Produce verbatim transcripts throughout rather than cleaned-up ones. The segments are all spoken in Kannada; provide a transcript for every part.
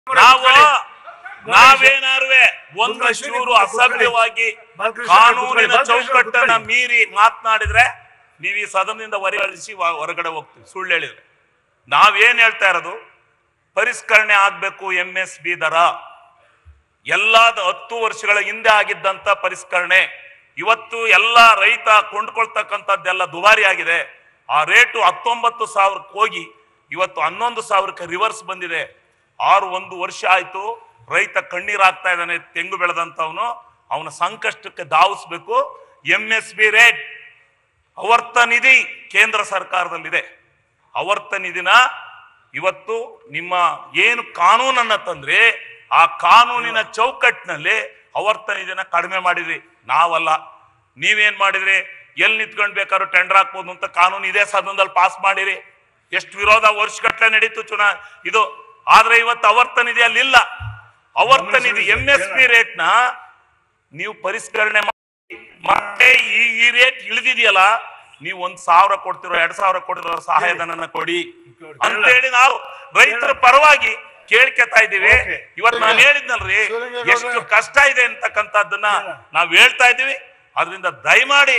ನಾವು ನಾವೇನಾರುವೆ ಒಂದಷ್ಟು ಅಸಭ್ಯವಾಗಿ ಕಾನೂನಿನ ಚೌಕಟ್ಟನ್ನ ಮೀರಿ ಮಾತನಾಡಿದ್ರೆ ನೀವು ಈ ಸದನದಿಂದ ಹೊರಗಳಿಸಿ ಹೊರಗಡೆ ಹೋಗ್ತೀವಿ. ಸುಳ್ಳು ಹೇಳಿದ್ರೆ ನಾವೇನ್ ಹೇಳ್ತಾ ಇರೋದು, ಪರಿಷ್ಕರಣೆ ಆಗ್ಬೇಕು. ಎಂ ಎಸ್ ಬಿ ದರ ಎಲ್ಲಾದ ಹತ್ತು ವರ್ಷಗಳ ಹಿಂದೆ ಆಗಿದ್ದಂತ ಪರಿಷ್ಕರಣೆ ಇವತ್ತು ಎಲ್ಲ ರೈತ ಕೊಂಡ್ಕೊಳ್ತಕ್ಕಂಥದ್ದೆಲ್ಲ ದುಬಾರಿ ಆಗಿದೆ. ಆ ರೇಟು ಹತ್ತೊಂಬತ್ತು ಸಾವಿರಕ್ಕೆ ಹೋಗಿ ಇವತ್ತು ಹನ್ನೊಂದು ಸಾವಿರಕ್ಕೆ ರಿವರ್ಸ್ ಬಂದಿದೆ. ಆರು ಒಂದು ವರ್ಷ ಆಯ್ತು, ರೈತ ಕಣ್ಣೀರಾಗ್ತಾ ಇದ್ದಾನೆ. ತೆಂಗು ಬೆಳೆದಂತವನು ಅವನ ಸಂಕಷ್ಟಕ್ಕೆ ಧಾವಿಸ್ಬೇಕು. ಎಂ ಎಸ್ ಬಿ ರೇಟ್ ಆವರ್ತ ನಿಧಿ ಕೇಂದ್ರ ಸರ್ಕಾರದಲ್ಲಿದೆ. ಆವರ್ತ ನಿಧಿನ ಇವತ್ತು ನಿಮ್ಮ ಏನು ಕಾನೂನನ್ನ ತಂದ್ರೆ ಆ ಕಾನೂನಿನ ಚೌಕಟ್ಟಿನಲ್ಲಿ ಆವರ್ತ ನಿಧಿನ ಕಡಿಮೆ ಮಾಡಿದ್ರಿ. ನಾವಲ್ಲ, ನೀವೇನ್ ಮಾಡಿದ್ರಿ? ಎಲ್ಲಿ ನಿಂತ್ಕೊಂಡ್ ಬೇಕಾದ್ರೂ ಟೆಂಡರ್ ಹಾಕ್ಬೋದು ಅಂತ ಕಾನೂನು ಇದೇ ಸದನದಲ್ಲಿ ಪಾಸ್ ಮಾಡಿರಿ. ಎಷ್ಟು ವಿರೋಧ ವರ್ಷಗಟ್ಟಲೆ ನಡೀತು ಚುನಾ ಇದು. ಆದ್ರೆ ಇವತ್ತು ಆವರ್ತ ನಿಧಿ ಅಲ್ಲಿ ಇಲ್ಲ. ಆವರ್ತ ನಿಧಿ ಎಂ ಎಸ್ ಪಿ ರೇಟ್ ನ ನೀವು ಪರಿಷ್ಕರಣೆ ಮಾಡಿ ಮತ್ತೆ ಈ ಈ ರೇಟ್ ಇಳಿದಿದೆಯಲ್ಲ, ನೀವು ಒಂದ್ ಸಾವಿರ ಕೊಡ್ತಿರೋ ಎರಡ್ ಸಾವಿರ ಕೊಡ್ತಿರೋ ಸಹಾಯಧನ ಕೊಡಿ ಅಂತೇಳಿ ನಾವು ರೈತರ ಪರವಾಗಿ ಕೇಳ್ಕೊತಾ ಇದ್ದೀವಿ. ಇವತ್ತು ನಾನು ಹೇಳಿದ್ನಲ್ರಿ ಎಷ್ಟು ಕಷ್ಟ ಇದೆ ಅಂತಕ್ಕಂಥದ್ದನ್ನ ನಾವ್ ಹೇಳ್ತಾ ಇದ್ದೀವಿ. ಅದರಿಂದ ದಯಮಾಡಿ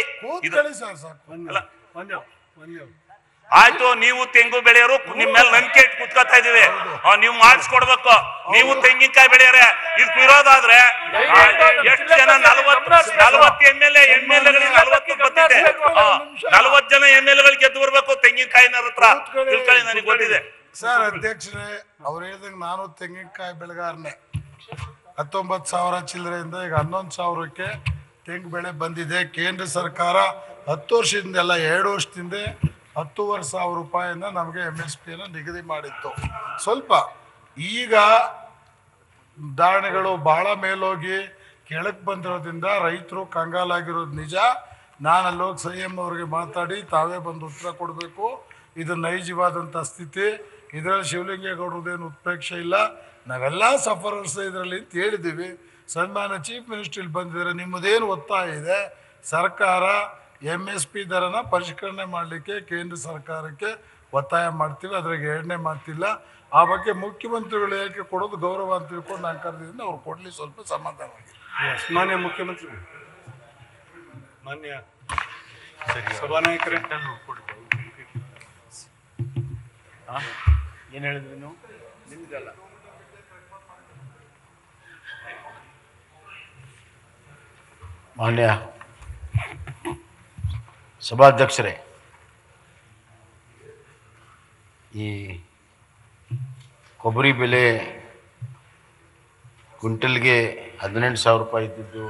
ಆಯ್ತು, ನೀವು ತೆಂಗು ಬೆಳೆಯೋರು ನಿಮ್ಮ ಮೇಲೆ ನಂಬಿಕೆ ಇಟ್ಟು ಕುತ್ಕೋತಾ ಇದೀವಿ, ನೀವು ಮಾಡಿಸ್ಕೊಡ್ಬೇಕು. ನೀವು ತೆಂಗಿನಕಾಯಿ ಬೆಳೆಯೋರೆ ಇದಕ್ಕೆ ವಿರೋಧ ಆದ್ರೆ ಎಷ್ಟು ಜನ ನಲವತ್ತು ನಲವತ್ತು M L A M L ಎಗಳಿಗೆ ನಲವತ್ತು ಬಂದಿದೆ, ನಲವತ್ತು ಜನ ಎಂ ಎಲ್ ಎಗಳು ಗೆದ್ದು ಬರ್ಬೇಕು ತೆಂಗಿನಕಾಯಿನ ಹತ್ರ. ತಿಳ್ಕೊಳ್ಳಿ, ನನಗೆ ಗೊತ್ತಿದೆ ಸರ್. ಅಧ್ಯಕ್ಷರೇ, ಅವ್ರು ಹೇಳ್ದಂಗೆ ನಾನು ತೆಂಗಿನಕಾಯಿ ಬೆಳೆಗಾರನೆ. ಹತ್ತೊಂಬತ್ತು ಸಾವಿರ ಚಿಲ್ಲರೆಯಿಂದ ಈಗ ಹನ್ನೊಂದು ಸಾವಿರಕ್ಕೆ ತೆಂಗು ಬೆಳೆ ಬಂದಿದೆ. ಕೇಂದ್ರ ಸರ್ಕಾರ ಹತ್ತು ವರ್ಷದಿಂದ ಎಲ್ಲ ಎರಡು ವರ್ಷದಿಂದ ಹತ್ತೂವರೆ ಸಾವಿರ ರೂಪಾಯಿನ ನಮಗೆ ಎಮ್ ಎಸ್ ಪಿಯನ್ನು ನಿಗದಿ ಮಾಡಿತ್ತು. ಸ್ವಲ್ಪ ಈಗ ಧಾರಣೆಗಳು ಭಾಳ ಮೇಲೋಗಿ ಕೆಳಕ್ಕೆ ಬಂದಿರೋದ್ರಿಂದ ರೈತರು ಕಂಗಾಲಾಗಿರೋದು ನಿಜ. ನಾನು ಅಲ್ಲೋಗಿ ಸಿ ಎಂ ಅವ್ರಿಗೆ ಮಾತಾಡಿ ತಾವೇ ಬಂದು ಉತ್ತರ ಕೊಡಬೇಕು. ಇದು ನೈಜವಾದಂಥ ಸ್ಥಿತಿ. ಇದರಲ್ಲಿ ಶಿವಲಿಂಗೇಗೌಡರದೇನು ಉತ್ಪ್ರೇಕ್ಷೆ ಇಲ್ಲ. ನಾವೆಲ್ಲ ಸಫರರ್ಸ್ ಇದರಲ್ಲಿ ಅಂತ ಹೇಳಿದ್ದೀವಿ. ಸನ್ಮಾನ್ಯ ಚೀಫ್ ಮಿನಿಸ್ಟ್ರಿ ಬಂದಿದ್ದಾರೆ. ನಿಮ್ಮದೇನು ಒತ್ತಾಯ ಇದೆ? ಸರ್ಕಾರ ಎಮ್ ಎಸ್ ಪಿ ದರನ ಪರಿಷ್ಕರಣೆ ಮಾಡಲಿಕ್ಕೆ ಕೇಂದ್ರ ಸರ್ಕಾರಕ್ಕೆ ಒತ್ತಾಯ ಮಾಡ್ತೀವಿ. ಅದ್ರಾಗೆ ಎರಡನೇ ಮಾತಿಲ್ಲ. ಆ ಬಗ್ಗೆ ಮುಖ್ಯಮಂತ್ರಿಗಳು ಹೇಳಿಕೆ ಕೊಡೋದು ಗೌರವ ಅಂತ ತಿಳ್ಕೊಂಡು ನಾನು ಕರೆದಿದ್ದೀನಿ. ಅವ್ರು ಕೊಡಲಿ ಸ್ವಲ್ಪ ಸಮಾಧಾನವಾಗಿ. ಮಾನ್ಯ ಮುಖ್ಯಮಂತ್ರಿ, ಮಾನ್ಯ ಸಭಾನಾಯಕರೇ, ಏನ್ ಹೇಳಿದ್ರಿ ನೀವು? ನಿಮ್ದಲ್ಲ. ಮಾನ್ಯ ಸಭಾಧ್ಯಕ್ಷರೇ, ಈ ಕೊಬ್ಬರಿ ಬೆಲೆ ಕ್ವಿಂಟಲ್ಗೆ ಹದಿನೆಂಟು ಸಾವಿರ ರೂಪಾಯಿ ಇದ್ದಿದ್ದು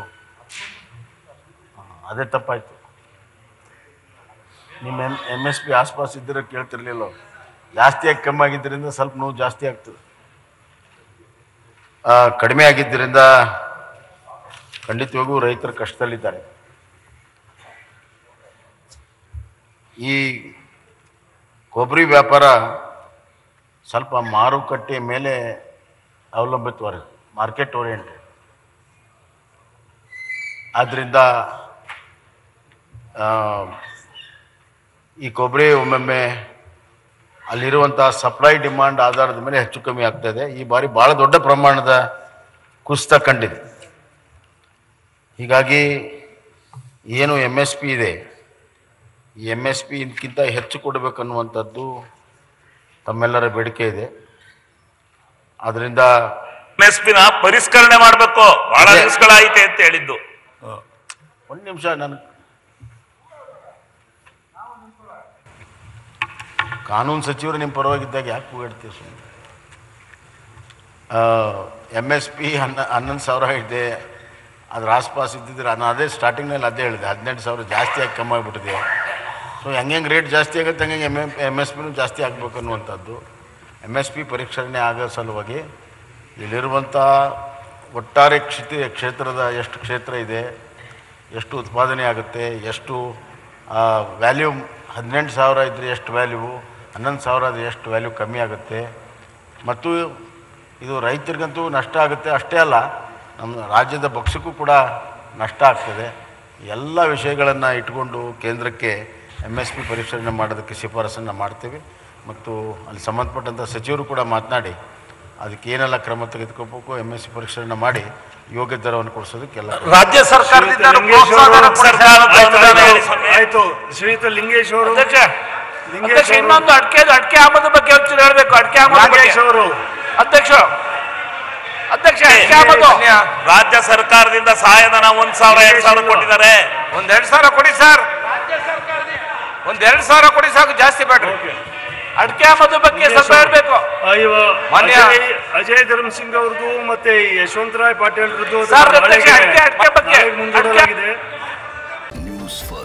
ಅದೇ ತಪ್ಪಾಯಿತು. ನಿಮ್ಮ ಎಮ್ ಎಮ್ ಎಸ್ ಪಿ ಆಸ್ಪಾಸ್ ಇದ್ದರೆ ಕೇಳ್ತಿರ್ಲಿಲ್ಲ. ಜಾಸ್ತಿಯಾಗಿ ಕಮ್ಮಿ ಆಗಿದ್ದರಿಂದ ಸ್ವಲ್ಪ ನೋವು ಜಾಸ್ತಿ ಆಗ್ತದೆ. ಕಡಿಮೆ ಆಗಿದ್ದರಿಂದ ಖಂಡಿತವಾಗೂ ರೈತರು ಕಷ್ಟದಲ್ಲಿದ್ದಾರೆ. ಈ ಕೊಬ್ಬರಿ ವ್ಯಾಪಾರ ಸ್ವಲ್ಪ ಮಾರುಕಟ್ಟೆ ಮೇಲೆ ಅವಲಂಬಿತವಾದ, ಮಾರ್ಕೆಟ್ ಓರಿಯೆಂಟೆಡ್. ಆದ್ದರಿಂದ ಈ ಕೊಬ್ಬರಿ ಒಮ್ಮೊಮ್ಮೆ ಅಲ್ಲಿರುವಂಥ ಸಪ್ಲೈ ಡಿಮಾಂಡ್ ಆಧಾರದ ಮೇಲೆ ಹೆಚ್ಚು ಕಮ್ಮಿ ಆಗ್ತಾಯಿದೆ. ಈ ಬಾರಿ ಭಾಳ ದೊಡ್ಡ ಪ್ರಮಾಣದ ಕುಸಿತ ಕಂಡಿದೆ. ಹೀಗಾಗಿ ಏನು ಎಮ್ ಎಸ್ ಪಿ ಇದೆ, ಈ ಎಮ್ ಎಸ್ ಪಿ ಇದಕ್ಕಿಂತ ಹೆಚ್ಚು ಕೊಡಬೇಕನ್ನುವಂಥದ್ದು ತಮ್ಮೆಲ್ಲರ ಬೇಡಿಕೆ ಇದೆ. ಅದರಿಂದ ಎಮ್ ಎಸ್ ಪಿನ ಪರಿಷ್ಕರಣೆ ಮಾಡಬೇಕು. ಬಹಳ ದಿವಸಗಳಾಯಿತೆ ಅಂತ ಹೇಳಿದ್ದು. ಒಂದು ನಿಮಿಷ, ನಾನು ಕಾನೂನು ಸಚಿವರು ನಿಮ್ಮ ಪರವಾಗಿದ್ದಾಗ ಯಾಕೆ ಕೂಗಾಡ್ತೀವಿ ಸುಮ್ಮನೆ? ಎಮ್ ಎಸ್ ಪಿ ಹನ್ನ ಹನ್ನೊಂದು ಸಾವಿರ ಇದೆ, ಅದ್ರ ಆಸ್ಪಾಸ್ ಇದ್ದಿದ್ರೆ ನಾನು ಅದೇ ಸ್ಟಾರ್ಟಿಂಗ್ನಲ್ಲಿ ಅದೇ ಹೇಳಿದೆ, ಹದಿನೆಂಟು ಸಾವಿರ ಜಾಸ್ತಿ ಆಗಿ ಕಮ್ಮಿ ಆಗಿಬಿಟ್ಟಿದೆ. ಸೊ ಹೆಂಗೆ ಹೆಂಗೆ ರೇಟ್ ಜಾಸ್ತಿ ಆಗುತ್ತೆ ಹಂಗೆ ಎಮ್ ಎಮ್ ಎಮ್ ಎಸ್ ಪಿನೂ ಜಾಸ್ತಿ ಆಗಬೇಕು ಅನ್ನುವಂಥದ್ದು. ಎಮ್ ಎಸ್ ಪಿ ಪರಿಷ್ಕರಣೆ ಆಗೋ ಸಲುವಾಗಿ ಇಲ್ಲಿರುವಂಥ ಒಟ್ಟಾರೆ ಕ್ಷೇತ್ರ ಕ್ಷೇತ್ರದ ಎಷ್ಟು ಕ್ಷೇತ್ರ ಇದೆ, ಎಷ್ಟು ಉತ್ಪಾದನೆ ಆಗುತ್ತೆ, ಎಷ್ಟು ವ್ಯಾಲ್ಯೂ, ಹದಿನೆಂಟು ಸಾವಿರ ಇದ್ದರೆ ಎಷ್ಟು ವ್ಯಾಲ್ಯೂ, ಹನ್ನೊಂದು ಸಾವಿರ ಆದರೆ ಎಷ್ಟು ವ್ಯಾಲ್ಯೂ ಕಮ್ಮಿ ಆಗುತ್ತೆ. ಮತ್ತು ಇದು ರೈತರಿಗಂತೂ ನಷ್ಟ ಆಗುತ್ತೆ. ಅಷ್ಟೇ ಅಲ್ಲ, ನಮ್ಮ ರಾಜ್ಯದ ಭಕ್ಷ್ಯಕ್ಕೂ ಕೂಡ ನಷ್ಟ ಆಗ್ತದೆ. ಎಲ್ಲ ವಿಷಯಗಳನ್ನು ಇಟ್ಕೊಂಡು ಕೇಂದ್ರಕ್ಕೆ ಎಮ್ ಎಸ್ ಪಿ ಪರಿಷ್ಕರಣೆ ಮಾಡೋದಕ್ಕೆ ಶಿಫಾರಸನ್ನು ಮಾಡ್ತೀವಿ. ಮತ್ತು ಅಲ್ಲಿ ಸಂಬಂಧಪಟ್ಟಂಥ ಸಚಿವರು ಕೂಡ ಮಾತನಾಡಿ ಅದಕ್ಕೆ ಏನೆಲ್ಲ ಕ್ರಮ ತೆಗೆದುಕೋಬೇಕು, ಎಮ್ ಎಸ್ ಸಿ ಪರೀಕ್ಷೆಯನ್ನು ಮಾಡಿ ಯೋಗ್ಯ ದರವನ್ನು ಕೊಡಿಸೋದಕ್ಕೆಲ್ಲ ರಾಜ್ಯ ಸರ್ಕಾರದಿಂದ ಆಯ್ತು. ಶ್ರೀಯುತ ಲಿಂಗೇಶ್ ಅವರು ಅಧ್ಯಕ್ಷ ಇನ್ನೊಂದು ಅಡಿಕೆ ಅಡಿಕೆ ಆಮದು ಬಗ್ಗೆ ಒಂಚೂರು ಹೇಳ್ಬೇಕು. ಅಡಿಕೆ ಆಮದು ಅವರು ಅಧ್ಯಕ್ಷ ಅಧ್ಯಕ್ಷ ಅಡಿಕೆ ಆಮದು ರಾಜ್ಯ ಸರ್ಕಾರದಿಂದ ಸಹಾಯಧನ ಒಂದ್ ಸಾವಿರ ಎರಡ್ ಸಾವಿರ ಕೊಟ್ಟಿದ್ದಾರೆ. ಒಂದ್ ಎರಡ್ ಸಾವಿರ ಕೊಡಿ ಸರ್, ಒಂದ್ ಎರಡ್ ಸಾವಿರ ಕೊಡಿ ಸಾಕು, ಜಾಸ್ತಿ ಬೇಡ್ರಿ. ಅಡಿಕೆ ಆಮದು ಬಗ್ಗೆ ಸ್ವಲ್ಪ ಹೇಳ್ಬೇಕು. ಮಾನ್ಯ ಅಜಯ್ ಧರ್ಮ್ ಸಿಂಗ್ ಅವ್ರದ್ದು ಮತ್ತೆ ಯಶವಂತರಾಯ್ ಪಾಟೀಲ್ ಮುಂದೂಡಲಾಗಿದೆ. ನ್ಯೂಸ್